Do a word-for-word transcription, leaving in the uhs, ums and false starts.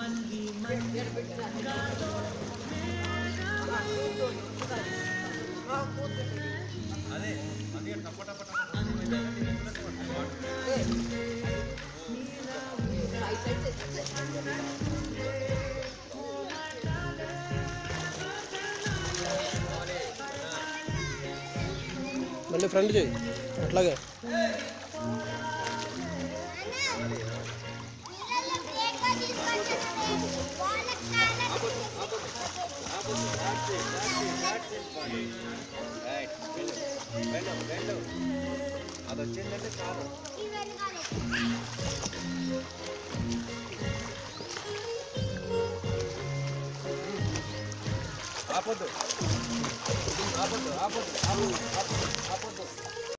అదే అది టప టప టప మళ్ళీ ఫ్రంట్ చేయి అట్లాగే అది వచ్చిందంటే చాలు ఆపొద్దు ఆపొద్దు ఆపొద్దు ఆపొద్దు ఆపొద్దు